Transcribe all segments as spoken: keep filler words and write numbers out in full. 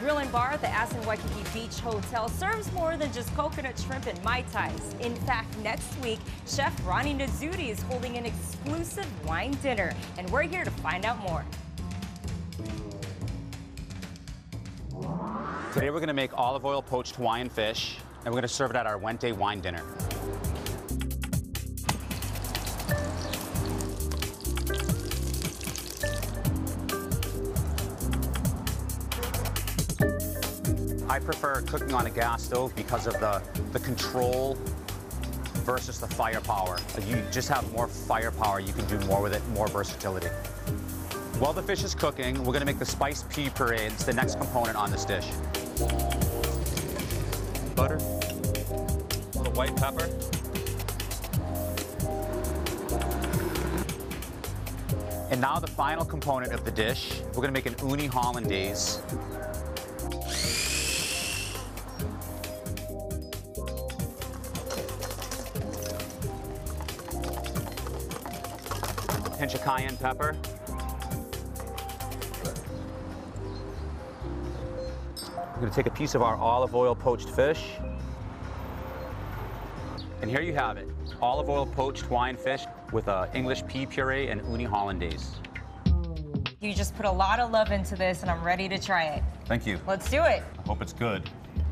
Grill and Bar at the Asan Waikiki Beach Hotel serves more than just coconut shrimp and Mai Tais. In fact, next week, Chef Ronnie Nuzzuti is holding an exclusive wine dinner, and we're here to find out more. Today we're going to make olive oil poached Hawaiian fish, and we're going to serve it at our Wente wine dinner. I prefer cooking on a gas stove because of the, the control versus the firepower. You just have more firepower, you can do more with it, more versatility. While the fish is cooking, we're going to make the spiced pea puree. It's the next component on this dish. Butter, a little white pepper. And now the final component of the dish, we're going to make an uni hollandaise. Pinch of cayenne pepper. We're going to take a piece of our olive oil poached fish. And here you have it, olive oil poached Hawaiian fish with uh, English pea puree and uni hollandaise. You just put a lot of love into this, and I'm ready to try it. Thank you. Let's do it. I hope it's good.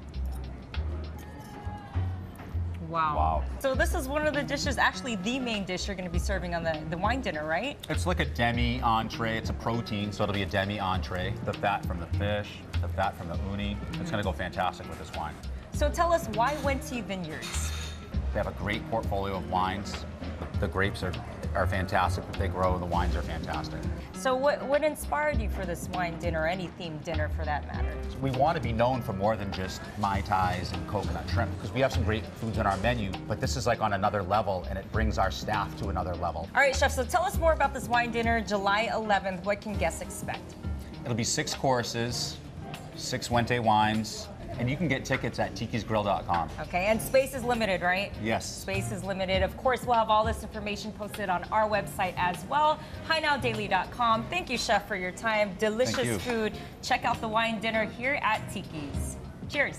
Wow. Wow. So this is one of the dishes, actually the main dish you're going to be serving on the, the wine dinner, right? It's like a demi entree. It's a protein, so it'll be a demi entree. The fat from the fish, the fat from the uni. Mm-hmm. It's going to go fantastic with this wine. So tell us, why Wente Vineyards? They have a great portfolio of wines. The grapes are, are fantastic that they grow. The wines are fantastic. So what, what inspired you for this wine dinner, or any themed dinner for that matter? We want to be known for more than just Mai Tais and coconut shrimp, because we have some great foods on our menu, but this is like on another level, and it brings our staff to another level. All right, Chef, so tell us more about this wine dinner, July eleventh. What can guests expect? It'll be six courses, six Wente wines, and you can get tickets at tikis grill dot com. Okay, and space is limited, right? Yes. Space is limited. Of course, we'll have all this information posted on our website as well, hi now daily dot com. Thank you, Chef, for your time. Delicious food. Check out the wine dinner here at Tiki's. Cheers.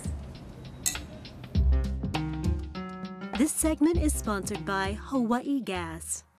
This segment is sponsored by Hawaii Gas.